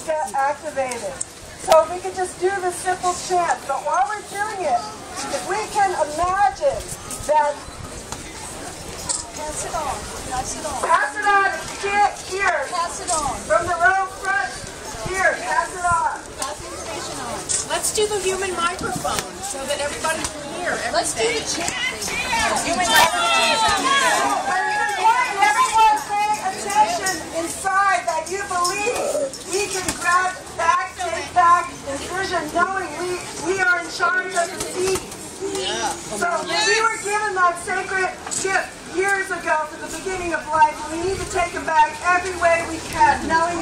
get activated. So we can just do this simple chant, but while we're doing it, if we can imagine that... Pass it on. Pass it on. Pass it on. If you can't hear. Pass it on. From the row front. Here, pass it on. Pass the information on. Let's do the human microphone so that everybody can hear. Let's do the chant. Human microphone. Everyone pay attention inside that you believe we can grab back, take back, and vision, knowing we are in charge of the seed. So we were given that sacred gift years ago for the beginning of life. We need to take it back every way we can, knowing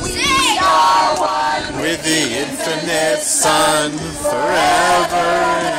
with the infinite sun forever.